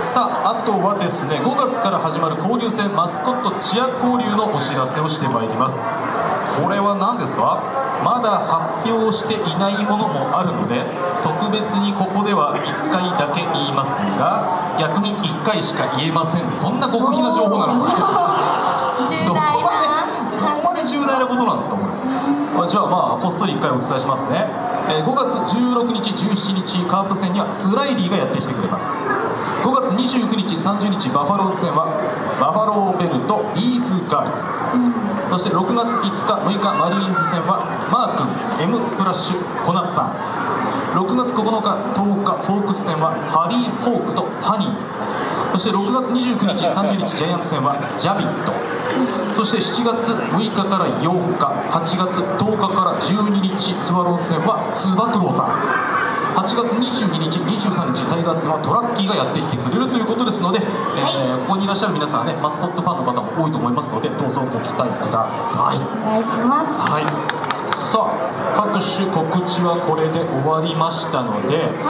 さあ、あとはですね、5月から始まる交流戦マスコットチア交流のお知らせをしてまいります。これは何ですか？まだ発表していないものもあるので、特別にここでは1回だけ言いますが、逆に1回しか言えませんで、そんな極秘な情報なのかそこまで重大なことなんですか、これ。じゃあこっそり1回お伝えしますね。5月16日、17日カープ戦にはスライディがやってきてくれます。5月29日、30日バファローズ戦はバファローベルとビーズガールズ、そして6月5日、6日マリーンズ戦はマー君、Mスプラッシュ、小夏さん。6月9日、10日ホークス戦はハリー・ホークとハニーズ。そして6月29日、30日ジャイアンツ戦はジャビット。そして7月6日から8日、8月10日から12日スワローズ戦はつば九郎さん。8月22日、23日タイガース戦はトラッキーがやってきてくれるということですので、ここにいらっしゃる皆さんね、マスコットファンの方も多いと思いますので、どうぞご期待ください。 お願いします。 はい、さあ各種告知はこれで終わりましたので。